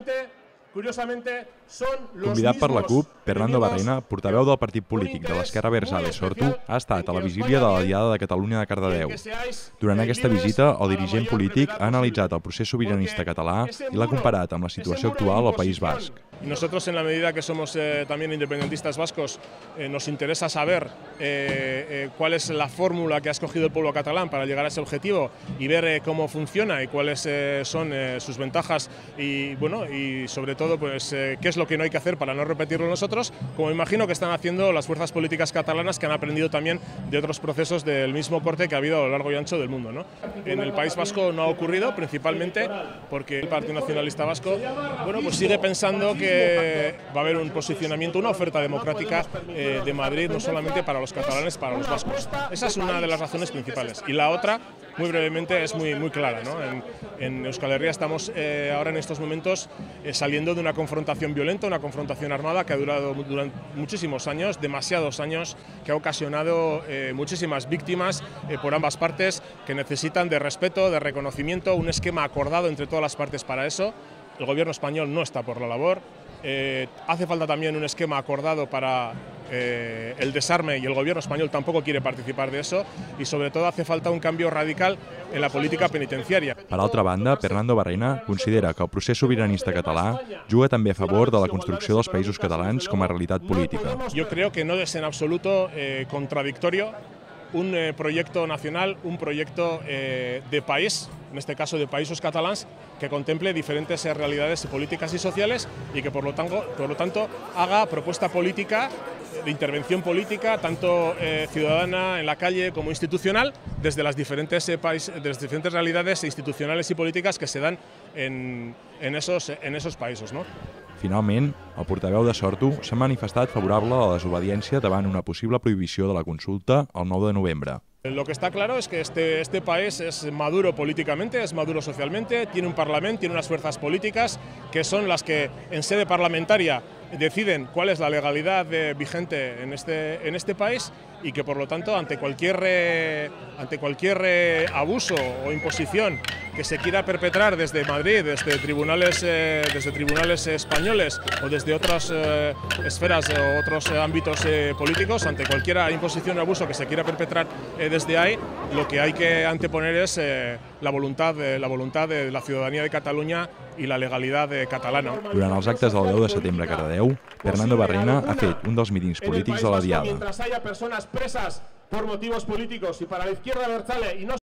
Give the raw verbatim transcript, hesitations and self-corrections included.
Curiosamente, son los Convidat per la CUP, Fernando enemigos Barrena, portaveu del partit polític de l'Esquerra Abertzale Sortu, ha estat a la vigília de la Diada de Catalunya de Cardedeu. Durant aquesta visita, el dirigent polític ha analitzat el procés sobiranista català i l'ha comparat amb la situació actual al País Basc. Nosotros, en la medida que somos eh, también independentistas vascos, eh, nos interesa saber eh, eh, cuál es la fórmula que ha escogido el pueblo catalán para llegar a ese objetivo y ver eh, cómo funciona y cuáles eh, son eh, sus ventajas y, bueno, y sobre todo pues, eh, qué es lo que no hay que hacer para no repetirlo nosotros, como imagino que están haciendo las fuerzas políticas catalanas que han aprendido también de otros procesos del mismo corte que ha habido a lo largo y ancho del mundo, ¿no? En el País Vasco no ha ocurrido, principalmente porque el Partido Nacionalista Vasco bueno, pues sigue pensando que va a haber un posicionamiento, una oferta democrática eh, de Madrid, no solamente para los catalanes, para los vascos. Esa es una de las razones principales. Y la otra, muy brevemente, es muy, muy clara, ¿no? En, en Euskal Herria estamos eh, ahora en estos momentos eh, saliendo de una confrontación violenta, una confrontación armada que ha durado durante muchísimos años, demasiados años, que ha ocasionado eh, muchísimas víctimas eh, por ambas partes que necesitan de respeto, de reconocimiento, un esquema acordado entre todas las partes para eso. El gobierno español no está por la labor. Eh, hace falta también un esquema acordado para eh, el desarme y el gobierno español tampoco quiere participar de eso y sobre todo hace falta un cambio radical en la política penitenciaria. Per altra banda, Fernando Barrena considera que el procés sobiranista català juga també a favor de la construcció dels països catalans com a realitat política. Yo creo que no es en absoluto eh, contradictorio un eh, proyecto nacional, un proyecto eh, de país, en este caso de països catalans, que contemple diferentes eh, realidades políticas y sociales y que por lo tanto, por lo tanto haga propuesta política, de intervención política, tanto eh, ciudadana en la calle como institucional, desde las diferentes, eh, país, de las diferentes realidades institucionales y políticas que se dan en, en, esos, en esos països, ¿no? Finalment, el portaveu de Sortu s'ha manifestat favorable a la desobediència davant una possible prohibició de la consulta el nou de novembre. Lo que está claro es que este, este país es maduro políticamente, es maduro socialmente, tiene un parlamento, tiene unas fuerzas políticas que son las que en sede parlamentaria deciden cuál es la legalidad eh, vigente en este, en este país y que por lo tanto ante cualquier, eh, ante cualquier eh, abuso o imposición que se quiera perpetrar desde Madrid, desde tribunales, eh, desde tribunales españoles o desde otras eh, esferas o otros eh, ámbitos eh, políticos, ante cualquier imposición o abuso que se quiera perpetrar eh, desde ahí, lo que hay que anteponer es eh, la, voluntad, eh, la voluntad de la ciudadanía de Cataluña i la legalitat catalana. Durant els actes del deu de setembre a Cardedeu, Fernando Barrena ha fet un dels mítings polítics de la Diada. Mientras haya personas presas por motivos políticos y para la izquierda abertzale y no